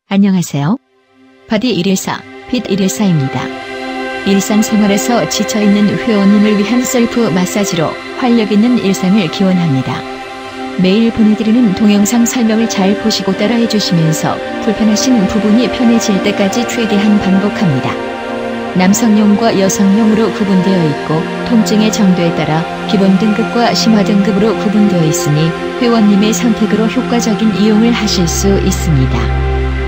안녕하세요. 바디 114, 핏 114입니다. 일상생활에서 지쳐있는 회원님을 위한 셀프 마사지로 활력있는 일상을 기원합니다. 매일 보내드리는 동영상 설명을 잘 보시고 따라해 주시면서 불편하신 부분이 편해질 때까지 최대한 반복합니다. 남성용과 여성용으로 구분되어 있고 통증의 정도에 따라 기본 등급과 심화 등급으로 구분되어 있으니 회원님의 선택으로 효과적인 이용을 하실 수 있습니다.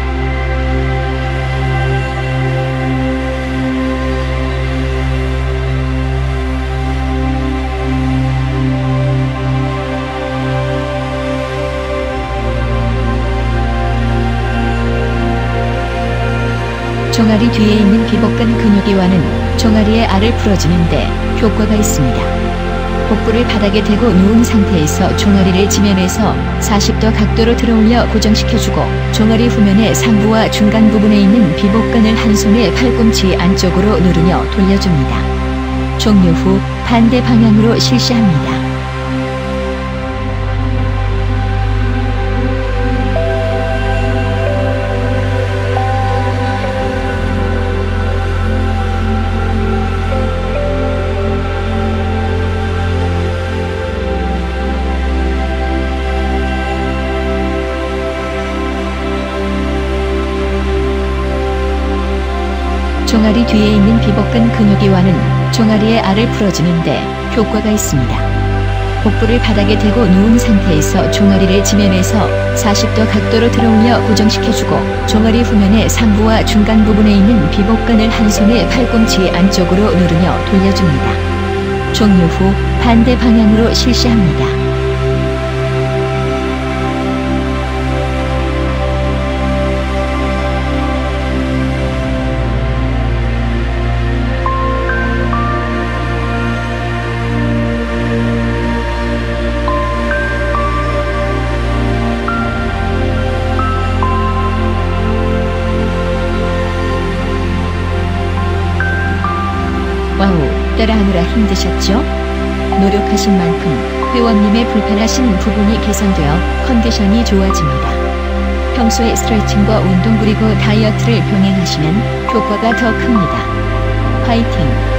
종아리 뒤에 있는 비복근 근육이와는 종아리의 알을 풀어주는데 효과가 있습니다. 복부를 바닥에 대고 누운 상태에서 종아리를 지면에서 40도 각도로 들어올려 고정시켜주고 종아리 후면의 상부와 중간 부분에 있는 비복근을 한 손에 팔꿈치 안쪽으로 누르며 돌려줍니다. 종료 후 반대 방향으로 실시합니다. 종아리 뒤에 있는 비복근 근육이와는 종아리의 알을 풀어주는데 효과가 있습니다. 복부를 바닥에 대고 누운 상태에서 종아리를 지면에서 40도 각도로 들어올려 고정시켜주고 종아리 후면의 상부와 중간 부분에 있는 비복근을 한 손에 팔꿈치 안쪽으로 누르며 돌려줍니다. 종료 후 반대 방향으로 실시합니다. 와우, 따라하느라 힘드셨죠? 노력하신 만큼 회원님의 불편하신 부분이 개선되어 컨디션이 좋아집니다. 평소에 스트레칭과 운동 그리고 다이어트를 병행하시면 효과가 더 큽니다. 화이팅!